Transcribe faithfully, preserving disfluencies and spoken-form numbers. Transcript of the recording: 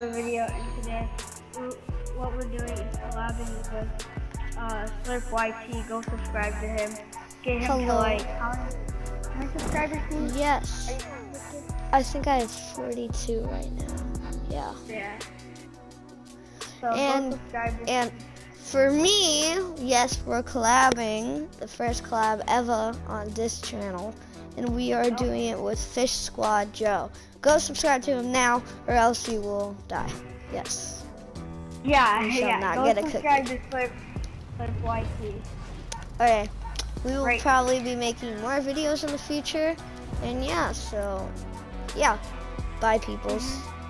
video, and today we, what we're doing is collabing with uh, Slurp Y T. Go subscribe to him. Get him Hello. to like how many, how many subscribers? Please? Yes. I think I have forty-two right now. Yeah. Yeah. So And go subscribe to and him. for me, yes, we're collabing, the first collab ever on this channel, and we are doing it with Fish Squad Joe. Go subscribe to him now, or else you will die. Yes. Yeah, You shall yeah. not Go get a subscribe cookie. to Slurp, Slurp Y T. Okay. We will Right. probably be making more videos in the future, and yeah, so yeah. Bye, peoples.